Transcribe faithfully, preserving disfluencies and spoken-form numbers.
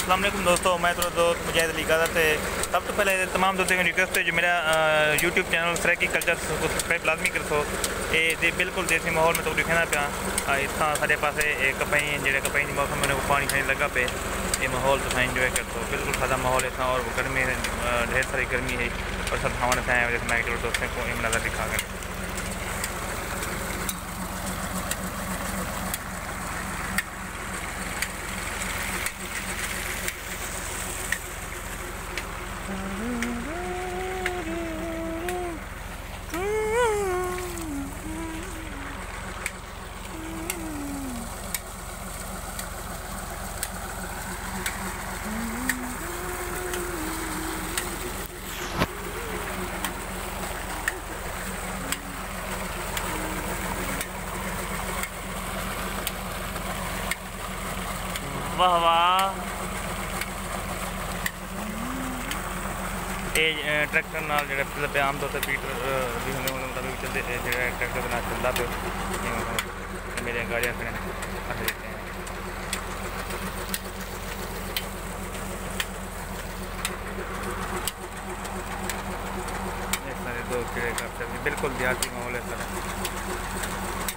अस्सलाम वालेकुम दोस्तों, मैं तो दोस्त मुजाहिद अली कादर से सब तो पहले तमाम दोस्तों की रिक्वेस्ट है जो मेरा यूट्यूब चैनल सराकी कल्चर को सब्सक्राइब लाजमी कर सो। ये बिल्कुल देसी माहौल में तो दिखाना पाया इतना सारे पास कपई जो कपई मौसम में पानी शानी लगा पे ये माहौल तो इंजॉय कर सो। बिल्कुल सादा माहौल है और गर्मी ढेर सारी गर्मी है और सब हवा से आए मैं दोस्तों को नज़र दिखा कर वाह वाह। ये ट्रैक्टर नाल जो पे आम तौर पर पीटर भी होने मुताबिक चलते जो ट्रैक्टर के नाल चलता पे मेरे गाड़ियाँ खड़े रख देते हैं। सारे दोस्त बिल्कुल देहाती माहौल है सारा।